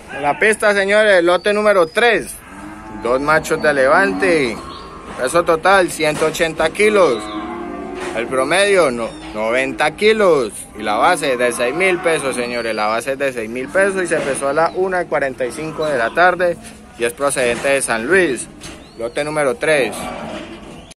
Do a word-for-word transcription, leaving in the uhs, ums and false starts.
En la pista, señores, lote número tres. Dos machos de levante. Peso total, ciento ochenta kilos. El promedio, no, noventa kilos. Y la base de seis mil pesos, señores. La base es de seis mil pesos y se pesó a la una y cuarenta y cinco de la tarde. Y es procedente de San Luis. Lote número tres.